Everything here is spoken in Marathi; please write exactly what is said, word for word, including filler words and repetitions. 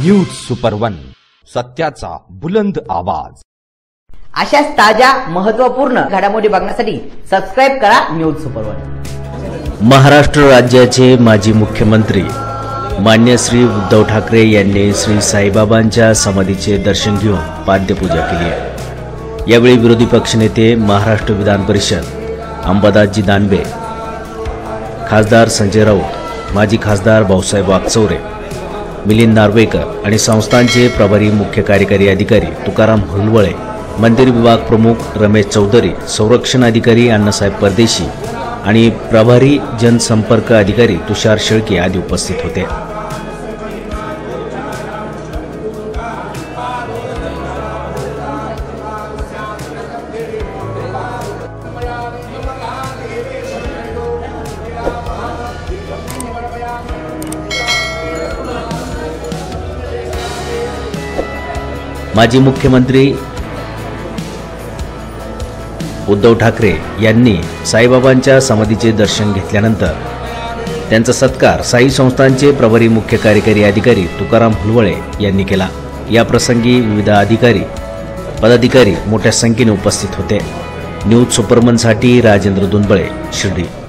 न्यूज सुपर वन, सत्याचा बुलंद आवाज। अशाच ताज्या महत्त्वपूर्ण घडामोडी बघण्यासाठी सबस्क्राइब करा न्यूज सुपर वन। महाराष्ट्र राज्याचे माजी मुख्यमंत्री मान्य श्री उद्धव ठाकरे यांनी श्री साईबाबांच्या समाधीचे दर्शन घेऊन पाद्यपूजा केली आहे। यावेळी विरोधी पक्षनेते महाराष्ट्र विधान परिषद अंबादासजी दानवे, खासदार संजय राऊत, माजी खासदार भाऊसाहेब वागचौरे, मिलिंद नार्वेकर आणि संस्थांचे प्रभारी मुख्य कार्यकारी अधिकारी तुकाराम हुलवळे, मंदिर विभाग प्रमुख रमेश चौधरी, संरक्षण अधिकारी अण्णासाहेब परदेशी आणि प्रभारी जनसंपर्क अधिकारी तुषार शेळके आदी उपस्थित होते। माजी मुख्यमंत्री उद्धव ठाकरे यांनी साईबाबांच्या समाधीचे दर्शन घेतल्यानंतर त्यांचा सत्कार साई संस्थांचे प्रभारी मुख्य कार्यकारी अधिकारी तुकाराम हुलवळे यांनी केला। या प्रसंगी विविध अधिकारी पदाधिकारी मोठ्या संख्येने उपस्थित होते। न्यूज सुपरमनसाठी राजेंद्र दुंबळे, शिर्डी।